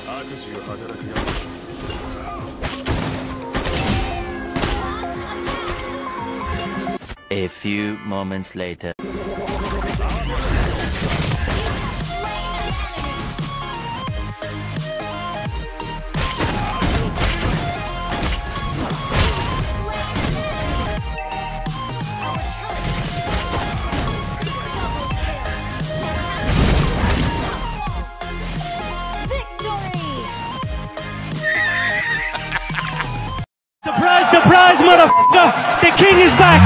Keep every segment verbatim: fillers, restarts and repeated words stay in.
A few moments later. Surprise, surprise, motherfucker! The king is back!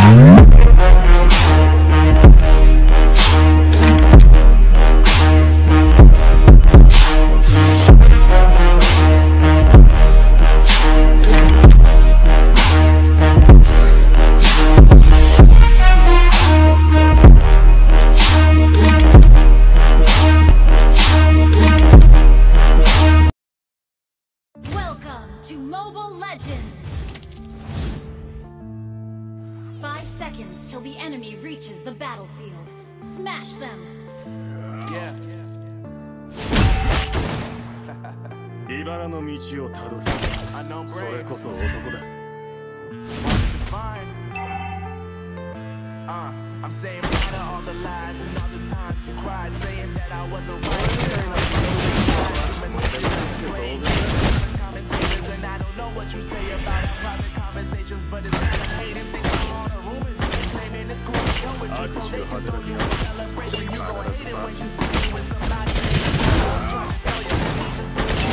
Welcome to Mobile Legends! Five seconds till the enemy reaches the battlefield. Smash them! Yeah. 茨の道をたどる。 I know それ brave. こそ男だ。 Fine. Uh, I'm saying bye to all the lies and all the times you cried, saying that I wasn't right. Commentators, and I don't know what you say about our private conversations, but it's kind of hating things from all the rumors. Claiming it's cool to go with you, so they can throw you a celebration. You gon' hate it when you see me with somebody. I'm trying to tell you, you just do it.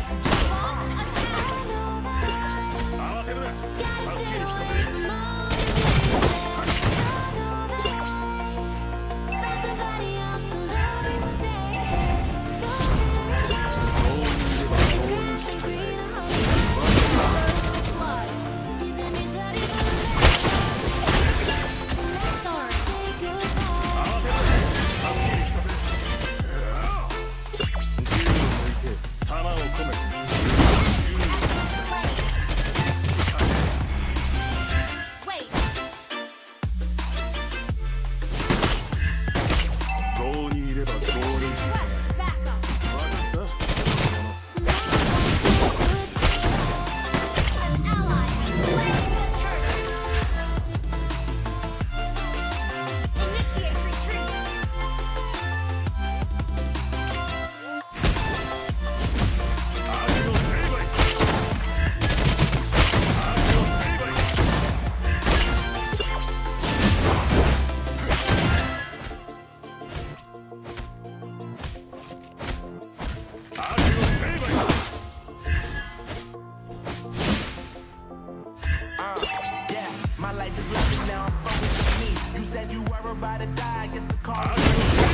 My life is loving now, I'm focused on me. You said you were about to die, I guess the call is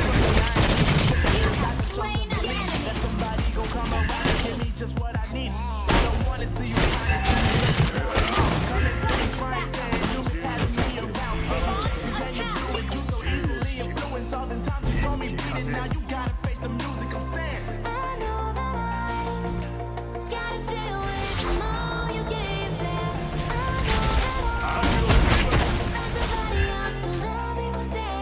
that somebody gon' come around and give me just what I need. I don't wanna see you come and tell me crying, saying you was having me around. Changes and you're doing you so easily influenced. All the times you told me beat it, now you gotta face the music I'm saying. I know that I gotta stay away from all your games, and I know that somebody else to love me one day.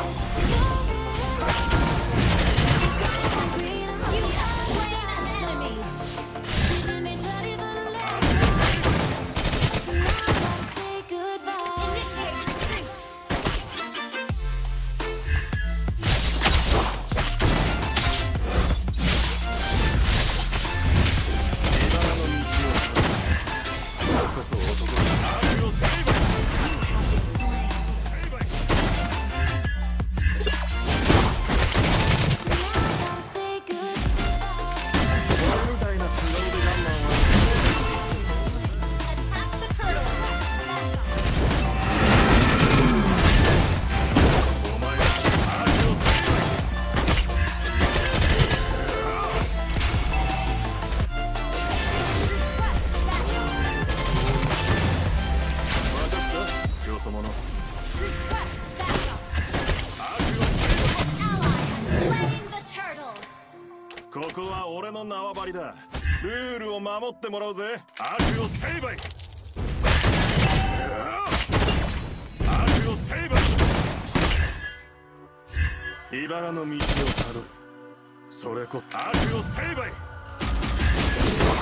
You have slain an enemy! Teaching me to live a life. Now I say goodbye. Initiate retreat! Now I say goodbye. Attack the turtle! Request backup! An ally has slain the turtle! ここは俺の縄張りだ。ルールを守ってもらうぜ。悪を成敗。悪を成敗。茨の道をたどる。それこそ悪を成敗。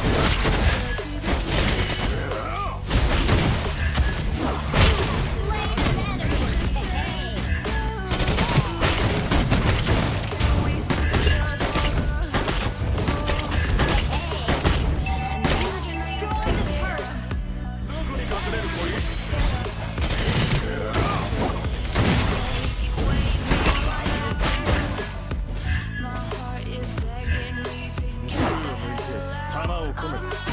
My heart is begging me to get the hell out. 弾を込めて